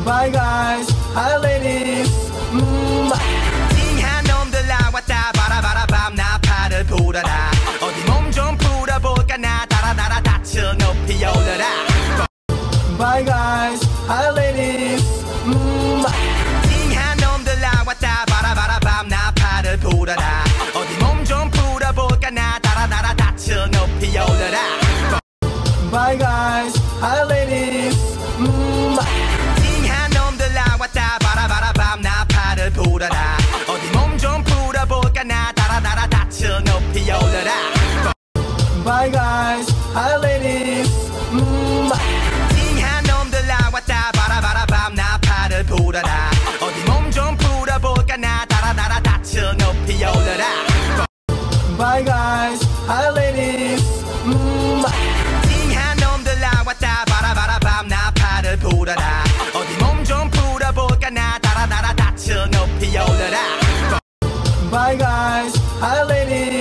Bye guys, hi ladies. 띵한 놈들아 왔다 바라바라 밤나 팔을 불어라 어디 몸 좀 풀어볼까 나 달아달아 다쳐 높이 올려라 Bye guys, hi ladies. 띵한 놈들아 왔다 바라바라 밤나 팔을 불어라 어디 몸 좀 풀어볼까 나 달아달아 다쳐 높이 올려라 Bye guys, hi ladies. 띵한 놈들아 왔다 바라바라 밤나 팔을 불어라 어디 몸 좀 풀어볼까 나 달아달아 다쳐 높이 올려라 Bye guys, hi ladies. 띵한 놈들아 왔다 바라바라 밤나 팔을 불어라 어디 몸 좀 풀어볼까 나 달아달아 다쳐 높이 올려라 Bye guys, hi ladies. 띵한 놈들아 왔다 바라바라 밤나 팔을 불어라 어디 몸 좀 풀어볼까 나 달아달아 다쳐 높이 올려라 Bye guys, hi ladies.